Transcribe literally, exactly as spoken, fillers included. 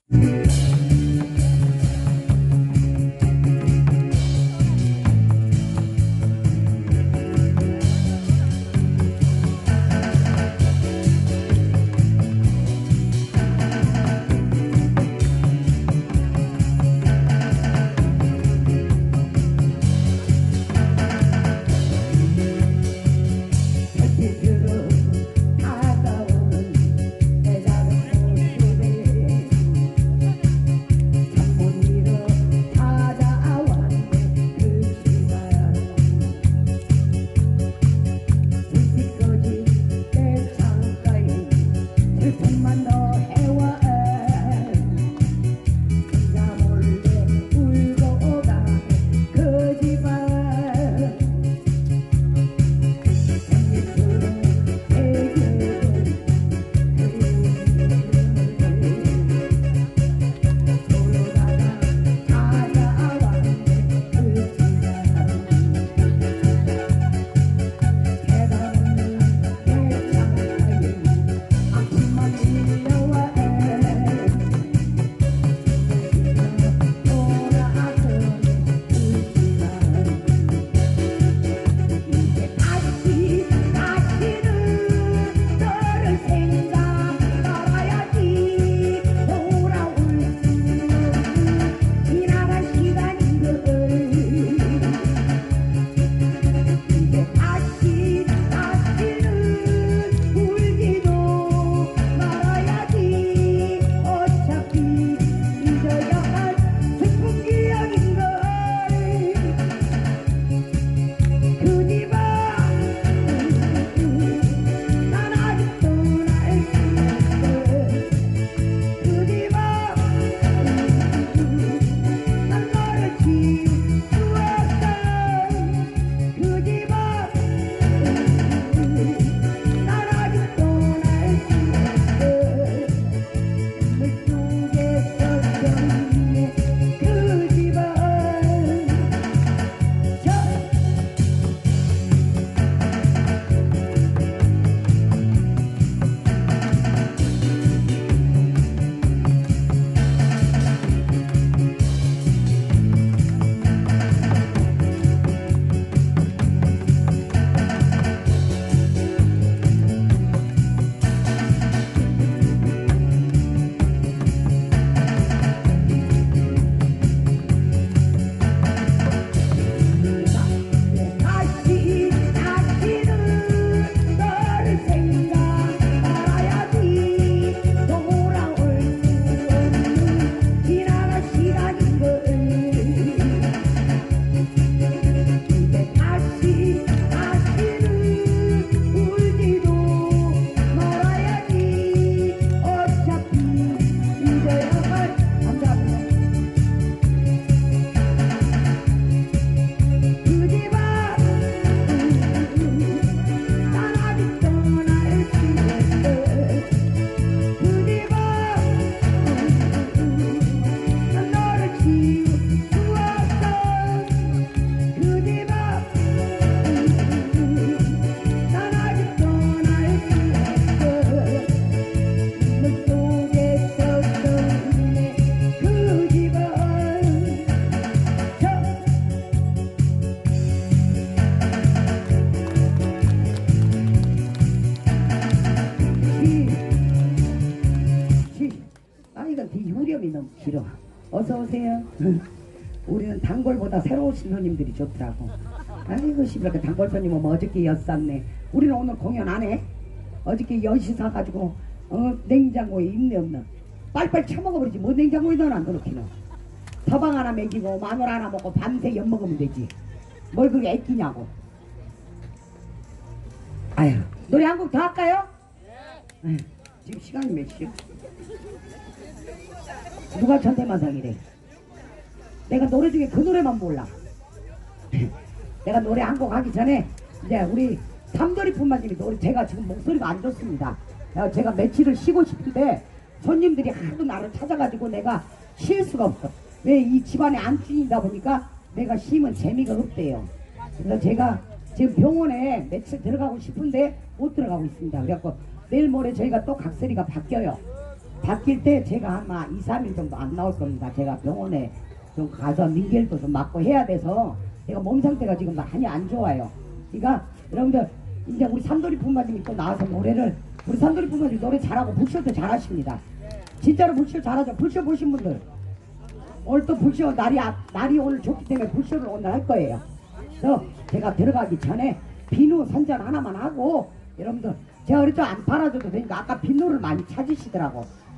길어. 어서 오세요. 우리는 단골보다 새로 오신 손님들이 좋더라고. 아이고 씨발 단골 손님 오면 어저께 엿쌌네. 우리는 오늘 공연 안 해. 어저께 엿이 사가지고 어 냉장고에 있네 없나. 빨리빨리 처먹어버리지. 뭐 냉장고에 넣어놔 안 넣기는. 서방 하나 먹이고 마늘 하나 먹고 밤새 엿 먹으면 되지. 뭘 그게 애끼냐고. 아유 노래 한 곡 더 할까요? 네. 지금 시간이 몇 시야? 누가 천태만상이래. 내가 노래 중에 그 노래만 몰라. 내가 노래 한 곡 하기 전에 이제 우리 삼돌이 뿐만이 노래 제가 지금 목소리가 안 좋습니다. 제가 며칠을 쉬고 싶은데 손님들이 하도 나를 찾아가지고 내가 쉴 수가 없어. 왜 이 집안에 안주인이다 보니까 내가 쉬면 재미가 없대요. 그래서 제가 지금 병원에 며칠 들어가고 싶은데 못 들어가고 있습니다. 그래갖고 내일 모레 저희가 또 각설이가 바뀌어요. 바뀔 때 제가 아마 이, 삼 일 정도 안 나올 겁니다. 제가 병원에 좀 가서 민겔도 좀 맞고 해야 돼서 제가 몸 상태가 지금 많이 안 좋아요. 그러니까 여러분들 이제 우리 삼돌이 품바님이 또 나와서 노래를 우리 삼돌이 품바님 노래 잘하고 불쇼도 잘하십니다. 진짜로 불쇼 잘하죠. 불쇼 보신 분들 오늘 또 불쇼 날이 아, 날이 오늘 좋기 때문에 불쇼를 오늘 할 거예요. 그래서 제가 들어가기 전에 비누 선전 하나만 하고 여러분들 제가 그랬죠. 안 팔아줘도 되니까 아까 비누를 많이 찾으시더라고.